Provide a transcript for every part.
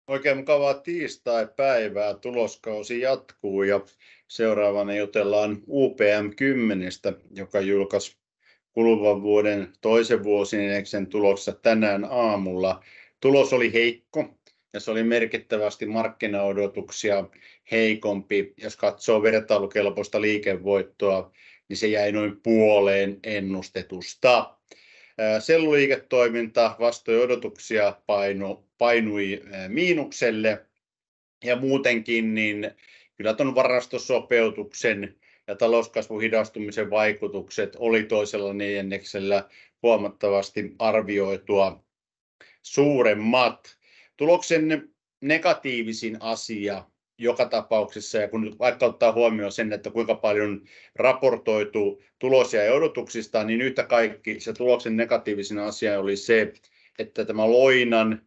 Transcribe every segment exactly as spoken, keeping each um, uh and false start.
Oikein mukavaa tiistai-päivää. Tuloskausi jatkuu ja seuraavana jutellaan U P M kymmenestä, joka julkaisi kuluvan vuoden toisen vuosineljänneksen tuloksessa tänään aamulla. Tulos oli heikko ja se oli merkittävästi markkinaodotuksia heikompi. Jos katsoo vertailukelpoista liikevoittoa, niin se jäi noin puoleen ennustetusta. Selluliiketoiminta vastoin odotuksia painu, painui miinukselle ja muutenkin niin kyllä tuon varastosopeutuksen ja talouskasvun hidastumisen vaikutukset oli toisella neljänneksellä huomattavasti arvioitua suuremmat. Tuloksen negatiivisin asia joka tapauksessa, ja kun vaikka ottaa huomioon sen, että kuinka paljon raportoitu tulosia ja odotuksista, niin yhtä kaikki se tuloksen negatiivisin asia oli se, että tämä Loinan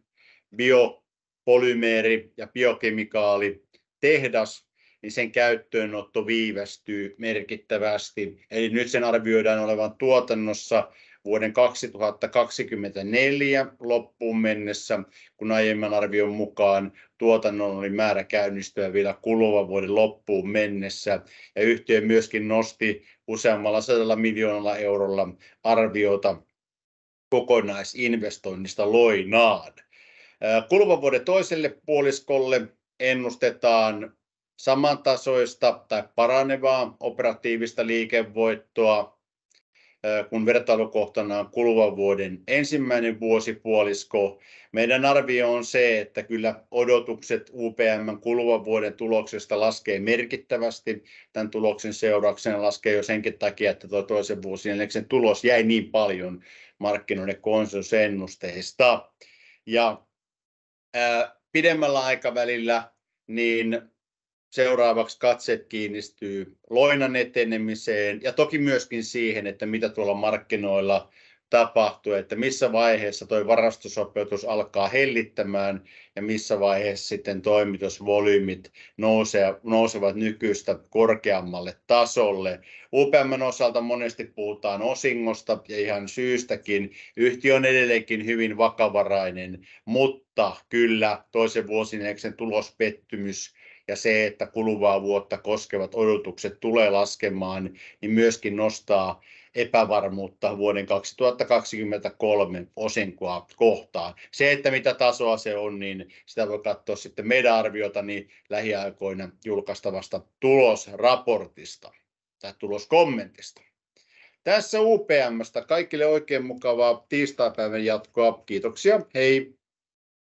biopolymeeri- ja biokemikaalitehdas, niin sen käyttöönotto viivästyy merkittävästi. Eli nyt sen arvioidaan olevan tuotannossa vuoden kaksituhattakaksikymmentäneljä loppuun mennessä, kun aiemman arvion mukaan tuotannon oli määrä käynnistyä vielä kuluvan vuoden loppuun mennessä. Ja yhtiö myöskin nosti useammalla sadalla miljoonalla eurolla arviota kokonaisinvestoinnista Loinaan. Kuluvan vuoden toiselle puoliskolle ennustetaan samantasoista tai paranevaa operatiivista liikevoittoa, kun vertailukohtana on kuluvan vuoden ensimmäinen vuosipuolisko. Meidän arvio on se, että kyllä odotukset U P M:n kuluvan vuoden tuloksesta laskee merkittävästi. Tämän tuloksen seurauksena laskee jo senkin takia, että tuo toisen vuosineljänneksen tulos jäi niin paljon markkinoiden konsensusennusteista. Ja ää, pidemmällä aikavälillä niin seuraavaksi katseet kiinnistyy Loinan etenemiseen ja toki myöskin siihen, että mitä tuolla markkinoilla tapahtuu, että missä vaiheessa tuo varastosopeutus alkaa hellittämään ja missä vaiheessa sitten toimitusvolyymit nousee, nousevat nykyistä korkeammalle tasolle. U P M:n osalta monesti puhutaan osingosta ja ihan syystäkin. Yhtiö on edelleenkin hyvin vakavarainen, mutta kyllä toisen vuosineljänneksen tulospettymys ja se, että kuluvaa vuotta koskevat odotukset tulee laskemaan, niin myöskin nostaa epävarmuutta vuoden kaksituhattakaksikymmentäkolme osinkoa kohtaan. Se, että mitä tasoa se on, niin sitä voi katsoa sitten meidän arviota niin lähiaikoina julkaistavasta tulosraportista tai tuloskommentista. Tässä U P M:stä kaikille oikein mukavaa tiistaipäivän jatkoa. Kiitoksia, hei!